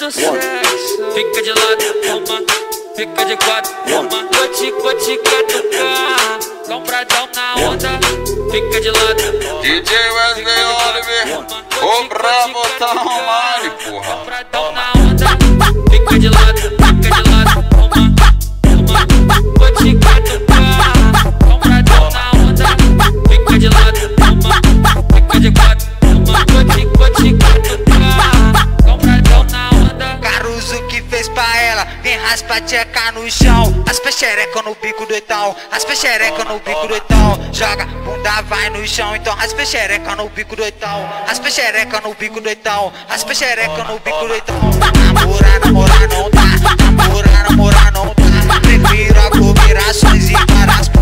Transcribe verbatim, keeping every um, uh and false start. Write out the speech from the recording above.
do sexo. Fica de lado, toma. Fica de quatro, toma. Vou te, vou te catucar. Compradão na onda. Fica de lado. D J Wesley Oliver, o brabo tá online, porra. Compradão na onda. Fica de lado, fica de lado, toma. Toma. Vou te catucar. Compradão na onda. Fica de lado, toma. Fica de quatro, toma. Vou te, vou te catucar. Compradão na onda. Caruso que fez pra ela, vem raspa a tcheca no chão. As peixerecas no bico do etão, as peixerecas no bico do etão. Joga, bunda vai no chão, então as peixerecas no bico do etão. As peixerecas no bico do etão, as peixerecas no bico do etão. Namorar, namorar não dá, namorar, namorar não dá. Prefiro aglomerações e várias